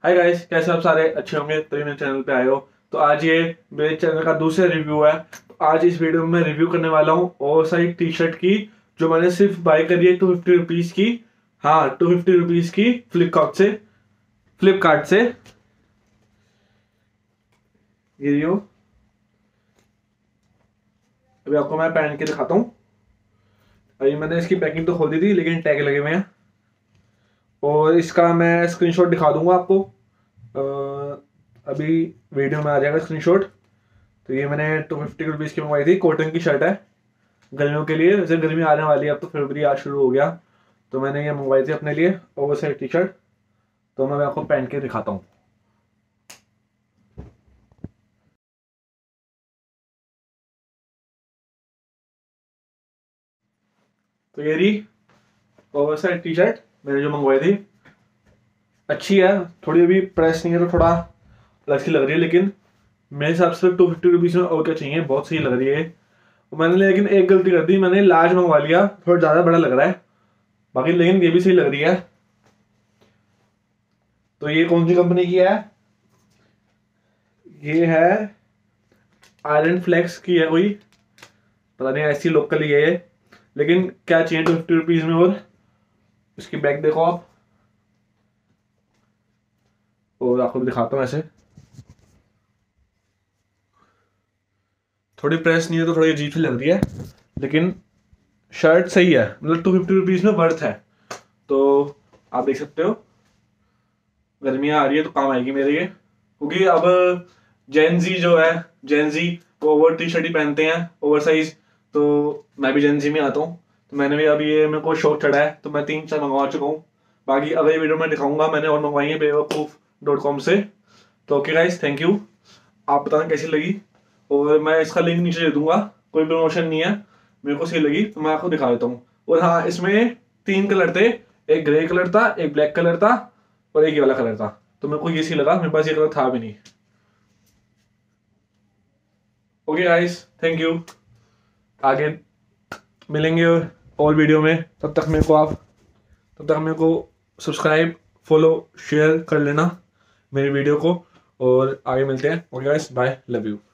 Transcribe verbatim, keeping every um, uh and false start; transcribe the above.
Hi guys, कैसे आप सारे अच्छे होंगे तो मेरे चैनल पे आए हो। तो आज ये मेरे चैनल का दूसरा रिव्यू है। तो आज इस वीडियो में मैं रिव्यू करने वाला हूँ ओवर साइज टी शर्ट की, जो मैंने सिर्फ बाय करी है टू फिफ्टी रुपीज़ की। हाँ, टू फिफ्टी रुपीज़ की फ्लिपकार्ट से फ्लिपकार्ट से ये हो। अभी आपको मैं पहन के दिखाता हूँ। अभी मैंने इसकी पैकिंग तो खोल दी थी, लेकिन टैग लगे हुए हैं और इसका मैं स्क्रीनशॉट दिखा दूंगा आपको। अ, अभी वीडियो में आ जाएगा स्क्रीनशॉट। तो ये मैंने टू फिफ्टी रुपीज़ की मंगवाई थी। कॉटन की शर्ट है गर्मियों के लिए, जैसे गर्मी आने वाली है, अब तो फरवरी आज शुरू हो गया। तो मैंने ये मंगवाई थी अपने लिए ओवर साइज टी शर्ट। तो मैं आपको पहन के दिखाता हूँ। तो ये रही ओवर साइज टी शर्ट मैंने जो मंगवाई थी। अच्छी है, थोड़ी अभी प्रेस नहीं है तो थोड़ा अलग सी लग रही है, लेकिन मेरे हिसाब से टू फिफ्टी रुपीज़ में और क्या चाहिए, बहुत सही लग रही है। तो मैंने लेकिन एक गलती कर दी, मैंने लार्ज मंगवा लिया, थोड़ा ज़्यादा बड़ा लग रहा है बाकी, लेकिन ये भी सही लग रही है। तो ये कौन सी कंपनी की है? ये है आयरन फ्लेक्स की है कोई, पता नहीं, ऐसी लोकल ही है ये। लेकिन क्या चाहिए टू फिफ्टी रुपीज़ में। और इसकी बैग देखो आप, और आपको भी दिखाता हूँ ऐसे। थोड़ी प्रेस नहीं है तो थोड़ी अजीब सी लग रही है, लेकिन शर्ट सही है, मतलब टू फिफ्टी रुपीज़ में वर्थ है। तो आप देख सकते हो, गर्मियाँ आ रही है तो काम आएगी मेरे ये, क्योंकि अब जेनजी जो है, जेनजी वो ओवर टी शर्ट ही पहनते हैं ओवर साइज। तो मैं भी जेनजी में आता हूँ, तो मैंने भी अभी ये मेरे को शौक चढ़ा है, तो मैं तीन चार मंगवा चुका हूँ। बाकी अगली वीडियो में दिखाऊंगा, मैंने और मंगवाई है बेवकूफ़ डॉट कॉम से। तो ओके गाइस, थैंक यू। आप बताना कैसी लगी, और मैं इसका लिंक नीचे दे दूंगा। कोई प्रमोशन नहीं है, मेरे को सही लगी तो मैं आपको दिखा देता हूँ। और हाँ, इसमें तीन कलर थे, एक ग्रे कलर था, एक ब्लैक कलर था और एक ये वाला कलर था। तो मेरे को ये सही लगा, मेरे पास ये कलर था भी नहीं। Okay guys, thank you. आगे मिलेंगे और वीडियो में, तब तक मेरे को आप तब तक मेरे को सब्सक्राइब, फॉलो, शेयर कर लेना मेरी वीडियो को, और आगे मिलते हैं। Okay guys, bye, love you.